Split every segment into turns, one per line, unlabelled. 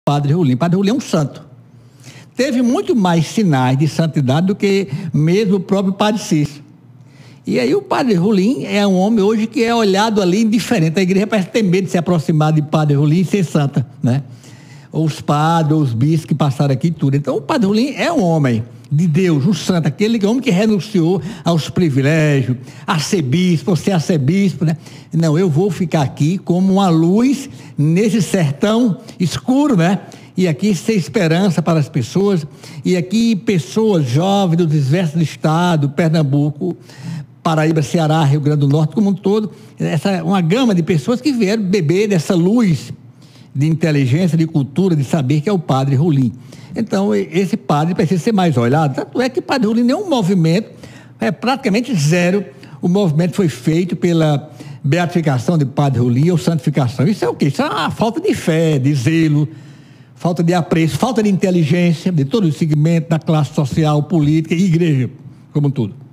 Padre Rolim. Padre Rolim é um santo. Teve muito mais sinais de santidade do que mesmo o próprio Padre Cícero. E aí o Padre Rolim é um homem hoje que é olhado ali indiferente. A igreja parece ter medo de se aproximar de Padre Rolim e ser santa, né? Os padres, os bispos que passaram aqui e tudo. Então o Padre Rolim é um homem de Deus, um santo, aquele homem que renunciou aos privilégios, a ser bispo, ser arcebispo, né? Não, eu vou ficar aqui como uma luz nesse sertão escuro, né? E aqui ser esperança para as pessoas, e aqui pessoas jovens dos diversos estados, Pernambuco, Paraíba, Ceará, Rio Grande do Norte, como um todo, uma gama de pessoas que vieram beber dessa luz de inteligência, de cultura, de saber que é o Padre Rolim. Então, esse padre precisa ser mais olhado. Tanto é que o Padre Rolim, nenhum movimento, é praticamente zero, o movimento foi feito pela beatificação de Padre Rolim ou santificação. Isso é o quê? Isso é uma falta de fé, de zelo, falta de apreço, falta de inteligência de todo o segmento da classe social, política e igreja, como um todo.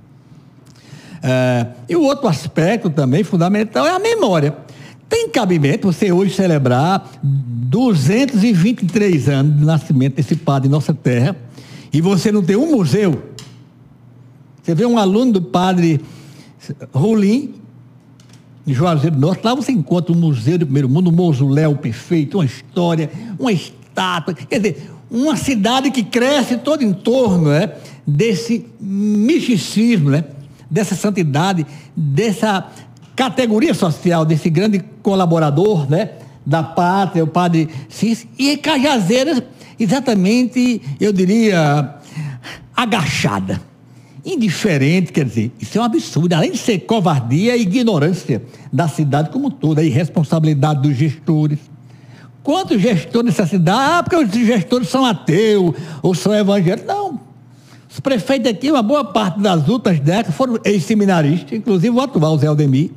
E o outro aspecto também fundamental é a memória. Tem cabimento você hoje celebrar 223 anos de nascimento desse padre em nossa terra e você não ter um museu? Você vê um aluno do Padre Rolim, em Juazeiro do Norte, lá você encontra um museu do primeiro mundo, um mausoléu perfeito, uma história, uma estátua, quer dizer, uma cidade que cresce todo em torno, né, desse misticismo, né, dessa santidade, dessa categoria social, desse grande colaborador, né, da pátria, o Padre Cícero, e Cajazeiras, exatamente, eu diria, agachada, indiferente, quer dizer, isso é um absurdo, além de ser covardia e ignorância da cidade como toda, a irresponsabilidade dos gestores. Quantos gestores dessa cidade? Porque os gestores são ateus ou são evangélicos. Não. Os prefeitos aqui, uma boa parte das últimas décadas foram ex-seminaristas, inclusive o atual Zé Aldemir.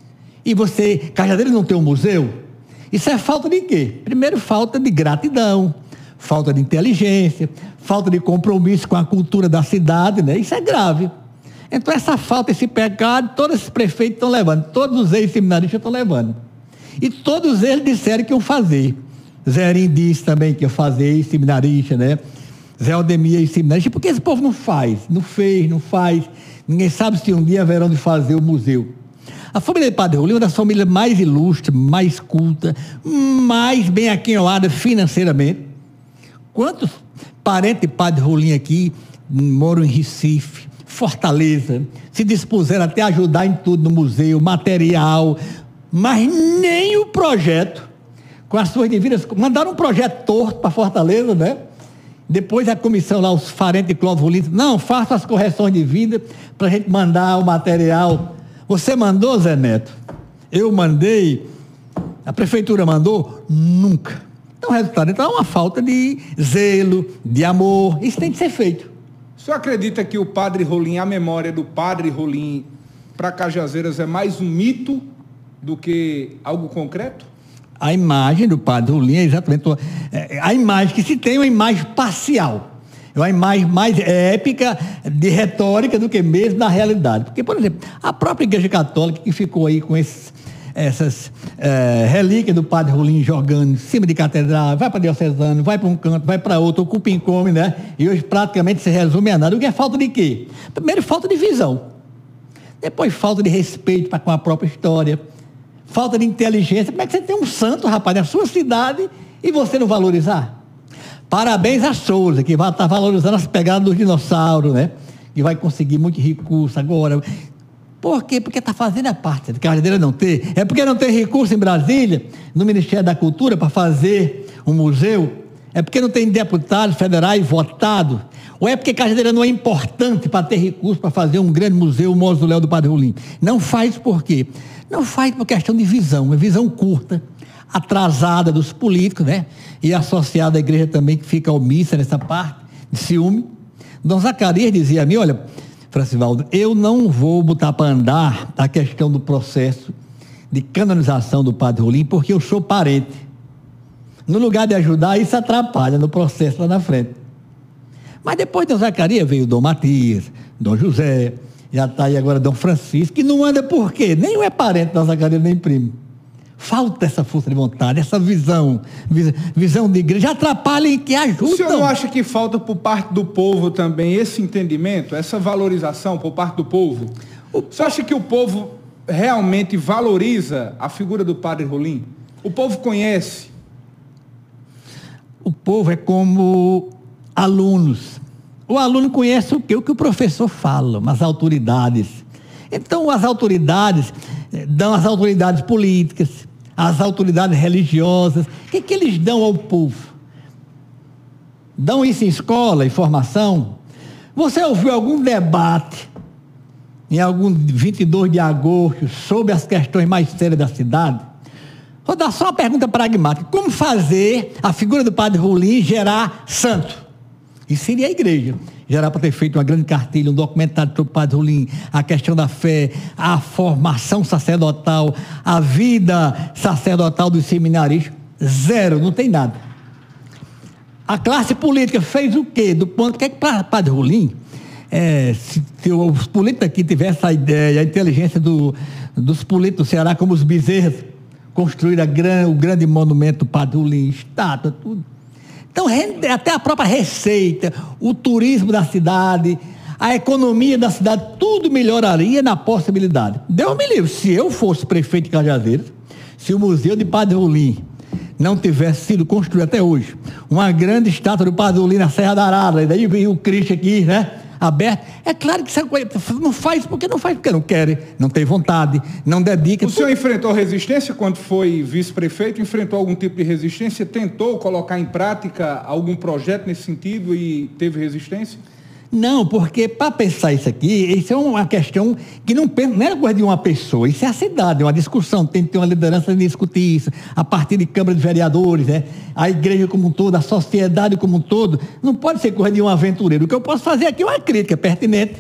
E você, Cajazeiras, não tem um museu? Isso é falta de quê? Primeiro, falta de gratidão, falta de inteligência, falta de compromisso com a cultura da cidade, né? Isso é grave. Então, essa falta, esse pecado, todos esses prefeitos estão levando, todos os ex-seminaristas estão levando. E todos eles disseram que iam fazer. Zé Arim disse também que ia fazer, ex-seminarista, né? Zé Aldemir, ex-seminarista. Por que esse povo não faz? Não fez, não faz. Ninguém sabe se um dia haverão de fazer o museu. A família de Padre Rolim é uma das famílias mais ilustres, mais culta, mais bem aquinhoada financeiramente. Quantos parentes de Padre Rolim aqui moram em Recife, Fortaleza, se dispuseram até a ajudar em tudo no museu, material, mas nem o projeto, com as suas devidas... Mandaram um projeto torto para Fortaleza, né? Depois a comissão lá, os parentes de Clóvis Rolim, não, faça as correções de vida para a gente mandar o material. Você mandou, Zé Neto? Eu mandei? A prefeitura mandou? Nunca. Então, o resultado é uma falta de zelo, de amor. Isso tem que ser feito.
O senhor acredita que o Padre Rolim, a memória do Padre Rolim para Cajazeiras é mais um mito do que algo concreto?
A imagem do Padre Rolim é exatamente a imagem que se tem, é uma imagem parcial. É uma imagem mais épica, de retórica, do que mesmo da realidade. Porque, por exemplo, a própria Igreja Católica, que ficou aí com essas relíquias do Padre Rolim jogando em cima de catedral, vai para diocesano, vai para um canto, vai para outro, ocupa em come, né? E hoje praticamente se resume a nada. O que é falta de quê? Primeiro, falta de visão. Depois, falta de respeito para com a própria história. Falta de inteligência. Como é que você tem um santo, rapaz, na sua cidade e você não valorizar? Parabéns a Souza, que vai estar valorizando as pegadas dos dinossauros, né? Que vai conseguir muito recurso agora. Por quê? Porque está fazendo a parte. De Cajazeiras não ter. É porque não tem recurso em Brasília, no Ministério da Cultura, para fazer um museu? É porque não tem deputados federais votados? Ou é porque Cajazeiras não é importante para ter recurso para fazer um grande museu, o mausoléu do Padre Rolim? Não faz por quê? Não faz por questão de visão, uma visão curta, atrasada dos políticos, né? E associada à igreja também, que fica omissa nessa parte, de ciúme. Dom Zacarias dizia a mim, olha, Francivaldo, eu não vou botar para andar a questão do processo de canonização do Padre Rolim, porque eu sou parente. No lugar de ajudar, isso atrapalha no processo lá na frente. Mas depois de Dom Zacarias veio Dom Matias, Dom José, já está aí agora Dom Francisco, que não anda por quê? Nem é parente de Dom Zacarias, nem primo. Falta essa força de vontade, essa visão de igreja, atrapalha e que ajuda.
O senhor não acha que falta por parte do povo também esse entendimento, essa valorização por parte do povo? O senhor acha que o povo realmente valoriza a figura do padre Rolim? O povo conhece?
O povo é como alunos. O aluno conhece o quê? O que o professor fala, as autoridades. Então, as autoridades dão as autoridades políticas, as autoridades religiosas. O que eles dão ao povo? Dão isso em escola, em formação? Você ouviu algum debate, em algum 22 de agosto, sobre as questões mais sérias da cidade? Vou dar só uma pergunta pragmática. Como fazer a figura do padre Rolim gerar santo? Isso seria a igreja. Já era para ter feito uma grande cartilha, um documentário sobre o padre Rolim, a questão da fé, a formação sacerdotal, a vida sacerdotal dos seminaristas. Zero, não tem nada. A classe política fez o quê? Do ponto que o padre Rolim, se os políticos aqui tivessem a ideia, a inteligência dos políticos do Ceará, como os Bezerras, construir o grande monumento do padre Rolim, estátua, tudo. Então, até a própria receita, o turismo da cidade, a economia da cidade, tudo melhoraria na possibilidade. Deus me livre, se eu fosse prefeito de Cajazeiras, se o Museu de Padre Rolim não tivesse sido construído até hoje, uma grande estátua do Padre Rolim na Serra da Arara, e daí vem o Cristo aqui, né? Aberto, é claro que não faz porque não quer, não tem vontade, não dedica.
O senhor enfrentou resistência quando foi vice-prefeito? Enfrentou algum tipo de resistência? Tentou colocar em prática algum projeto nesse sentido e teve resistência?
Não, porque para pensar isso aqui, isso é uma questão que não é coisa de uma pessoa, isso é a cidade, é uma discussão, tem que ter uma liderança de discutir isso, a partir de Câmara de Vereadores, né? A igreja como um todo, a sociedade como um todo, não pode ser coisa de um aventureiro. O que eu posso fazer aqui é uma crítica pertinente,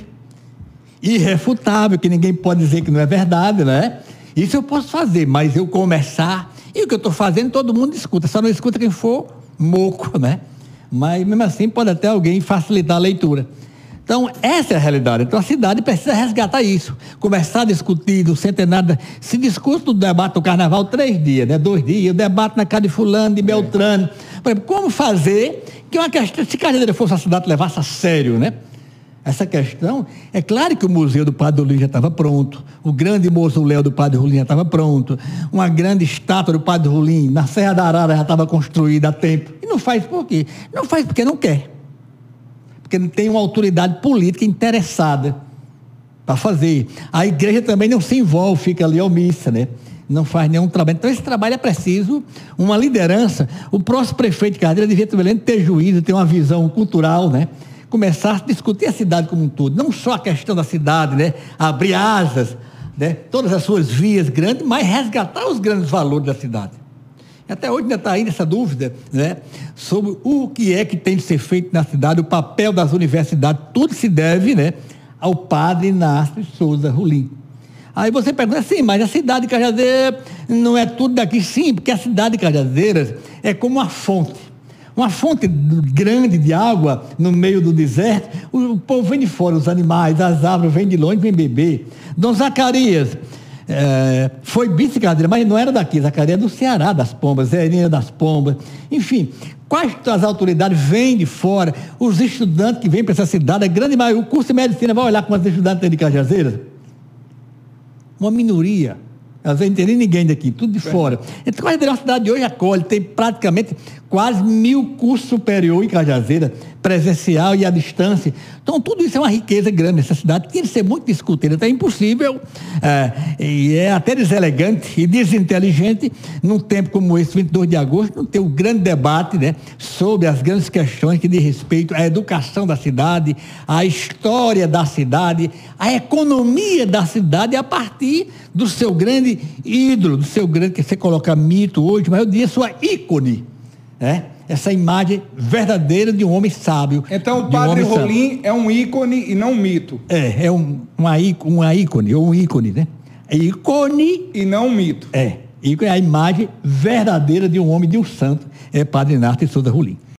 irrefutável, que ninguém pode dizer que não é verdade, né? Isso eu posso fazer, mas eu começar, e o que eu estou fazendo todo mundo escuta, só não escuta quem for moco, né? Mas mesmo assim pode até alguém facilitar a leitura. Então essa é a realidade. Então a cidade precisa resgatar isso, começar a discutir do centenário. Se discute do debate do carnaval 3 dias, né? 2 dias, o debate na casa de fulano, de Beltrano. Por exemplo, como fazer que uma questão, se Cajazeira fosse a cidade levasse a sério, né? Essa questão, é claro que o Museu do Padre Rolim já estava pronto, o grande mausoléu do Padre Rolim já estava pronto, uma grande estátua do Padre Rolim na Serra da Arara já estava construída há tempo. E não faz por quê? Não faz porque não quer. Porque não tem uma autoridade política interessada para fazer. A igreja também não se envolve, fica ali omissa, né? Não faz nenhum trabalho. Então esse trabalho é preciso uma liderança. O próximo prefeito de Cajazeira devia ter juízo, ter uma visão cultural, né? Começar a discutir a cidade como um todo, não só a questão da cidade, né? Abrir asas, né? Todas as suas vias grandes, mas resgatar os grandes valores da cidade. Até hoje ainda está ainda essa dúvida, né? Sobre o que é que tem de ser feito na cidade, o papel das universidades, tudo se deve, né? Ao padre Inácio Souza Rolim. Aí você pergunta assim, mas a cidade de Cajazeiras não é tudo daqui? Sim, porque a cidade de Cajazeiras é como uma fonte grande de água no meio do deserto. O povo vem de fora, os animais, as árvores vêm de longe, vêm beber. Dom Zacarias foi vice Cajazeiras, mas não era daqui. Zacarias é do Ceará, das Pombas, Zerinha das Pombas. Enfim, quais as autoridades vêm de fora? Os estudantes que vêm para essa cidade, a grande maioria, o curso de medicina, vai olhar quantos estudantes tem de Cajazeiras? Uma minoria. Às vezes não tem ninguém daqui, tudo de fora. Então, Cajazeiras é uma cidade de hoje acolhe, tem praticamente quase 1000 cursos superiores em Cajazeiras, presencial e à distância. Então, tudo isso é uma riqueza grande nessa cidade, tinha de ser muito discutida. Então, é impossível, e é até deselegante e desinteligente, num tempo como esse, 22 de agosto, não ter um grande debate, né, sobre as grandes questões que diz respeito à educação da cidade, à história da cidade, à economia da cidade, a partir do seu grande ídolo, do seu grande, que você coloca mito hoje, mas eu diria sua ícone, essa imagem verdadeira de um homem sábio.
Então o padre Rolim é um ícone e não um mito.
É uma ícone, ou um ícone, né? É ícone
e não um mito.
Ícone é a imagem verdadeira de um homem, de um santo, é padre Inácio Souza Rolim.